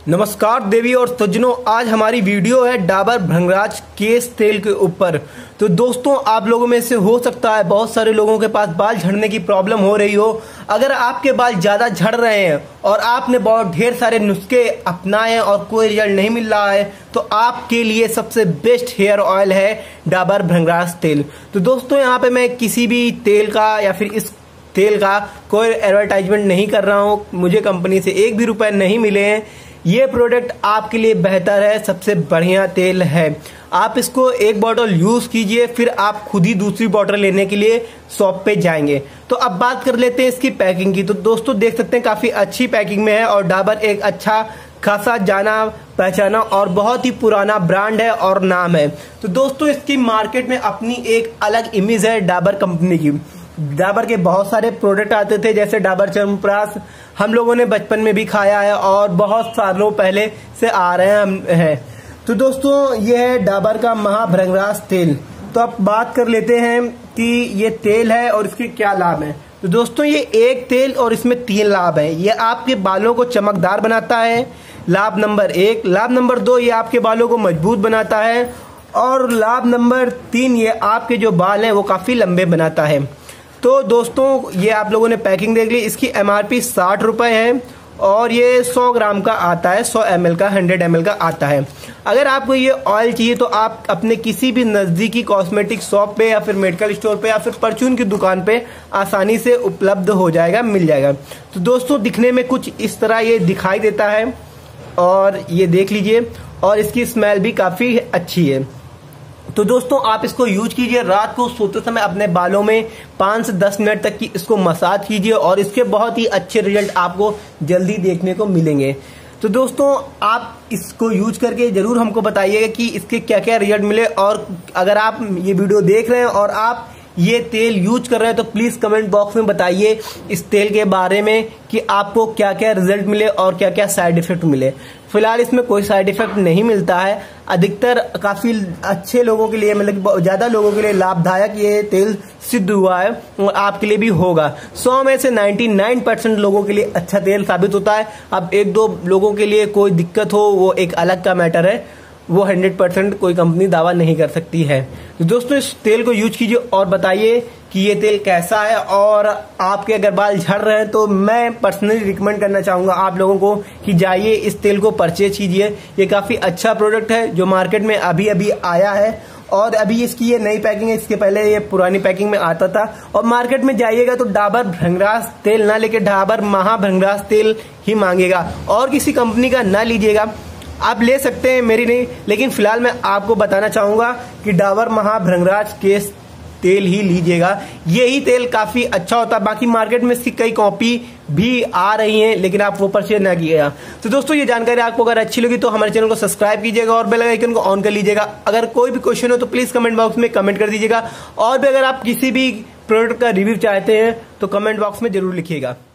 नमस्कार देवी और सज्जनों, आज हमारी वीडियो है डाबर भृंगराज केश तेल के ऊपर। तो दोस्तों, आप लोगों में से हो सकता है बहुत सारे लोगों के पास बाल झड़ने की प्रॉब्लम हो रही हो। अगर आपके बाल ज्यादा झड़ रहे हैं और आपने बहुत ढेर सारे नुस्खे अपनाए हैं और कोई रिजल्ट नहीं मिल रहा है, तो आपके लिए सबसे बेस्ट हेयर ऑयल है डाबर भृंगराज तेल। तो दोस्तों, यहाँ पे मैं किसी भी तेल का या फिर इस तेल का कोई एडवर्टाइजमेंट नहीं कर रहा हूँ। मुझे कंपनी से एक भी रुपए नहीं मिले हैं। ये प्रोडक्ट आपके लिए बेहतर है, सबसे बढ़िया तेल है। आप इसको एक बॉटल यूज कीजिए, फिर आप खुद ही दूसरी बॉटल लेने के लिए शॉप पे जाएंगे। तो अब बात कर लेते हैं इसकी पैकिंग की। तो दोस्तों, देख सकते हैं काफी अच्छी पैकिंग में है और डाबर एक अच्छा खासा जाना पहचाना और बहुत ही पुराना ब्रांड है और नाम है। तो दोस्तों, इसकी मार्केट में अपनी एक अलग इमेज है डाबर कंपनी की। डाबर के बहुत सारे प्रोडक्ट आते थे, जैसे डाबर च्यवनप्राश हम लोगों ने बचपन में भी खाया है और बहुत सालों पहले से आ रहे हैं। तो दोस्तों, ये है डाबर का महाभृंगराज तेल। तो अब बात कर लेते हैं कि ये तेल है और इसके क्या लाभ हैं। तो दोस्तों, ये एक तेल और इसमें 3 लाभ हैं। ये आपके बालों को चमकदार बनाता है, लाभ नंबर 1। लाभ नंबर 2, ये आपके बालों को मजबूत बनाता है। और लाभ नंबर 3, ये आपके जो बाल हैं वो काफी लंबे बनाता है। तो दोस्तों, ये आप लोगों ने पैकिंग देख ली। इसकी MRP 60 रुपए है और ये 100 ग्राम का आता है, 100 ml का, 100 ml का आता है। अगर आपको ये ऑयल चाहिए तो आप अपने किसी भी नजदीकी कॉस्मेटिक शॉप पे या फिर मेडिकल स्टोर पे या फिर परचून की दुकान पे आसानी से उपलब्ध हो जाएगा, मिल जाएगा। तो दोस्तों, दिखने में कुछ इस तरह ये दिखाई देता है और ये देख लीजिए, और इसकी स्मेल भी काफी अच्छी है। तो दोस्तों, आप इसको यूज कीजिए। रात को सोते समय अपने बालों में 5 से 10 मिनट तक की इसको मसाज कीजिए और इसके बहुत ही अच्छे रिजल्ट आपको जल्दी देखने को मिलेंगे। तो दोस्तों, आप इसको यूज करके जरूर हमको बताइएगा कि इसके क्या क्या रिजल्ट मिले। और अगर आप ये वीडियो देख रहे हैं और आप ये तेल यूज कर रहे हैं तो प्लीज कमेंट बॉक्स में बताइए इस तेल के बारे में कि आपको क्या क्या रिजल्ट मिले और क्या क्या साइड इफेक्ट मिले। फिलहाल इसमें कोई साइड इफेक्ट नहीं मिलता है। अधिकतर काफी अच्छे लोगों के लिए, मतलब ज्यादा लोगों के लिए लाभदायक ये तेल सिद्ध हुआ है और आपके लिए भी होगा। 100 में से 99% लोगों के लिए अच्छा तेल साबित होता है। अब 1-2 लोगों के लिए कोई दिक्कत हो, वो एक अलग का मैटर है। वो 100% कोई कंपनी दावा नहीं कर सकती है। तो दोस्तों, इस तेल को यूज कीजिए और बताइए कि ये तेल कैसा है। और आपके अगर बाल झड़ रहे हैं तो मैं पर्सनली रिकमेंड करना चाहूंगा आप लोगों को कि जाइए इस तेल को परचेज कीजिए। ये काफी अच्छा प्रोडक्ट है जो मार्केट में अभी अभी आया है और अभी इसकी ये नई पैकिंग है। इसके पहले ये पुरानी पैकिंग में आता था। और मार्केट में जाइएगा तो डाबर भृंगराज तेल ना लेके डाबर महाभृंगराज तेल ही मांगेगा और किसी कंपनी का ना लीजिएगा। आप ले सकते हैं, मेरी नहीं, लेकिन फिलहाल मैं आपको बताना चाहूंगा कि डाबर महाभृंगराज केश तेल ही लीजिएगा। यही तेल काफी अच्छा होता है। बाकी मार्केट में इसकी कई कॉपी भी आ रही हैं, लेकिन आप वो परचेज ना कीजिएगा। तो दोस्तों, ये जानकारी आपको अगर अच्छी लगी तो हमारे चैनल को सब्सक्राइब कीजिएगा और बेल आइकन को ऑन कर लीजिएगा। अगर कोई भी क्वेश्चन हो तो प्लीज कमेंट बॉक्स में कमेंट कर दीजिएगा। और भी अगर आप किसी भी प्रोडक्ट का रिव्यू चाहते हैं तो कमेंट बॉक्स में जरूर लिखिएगा।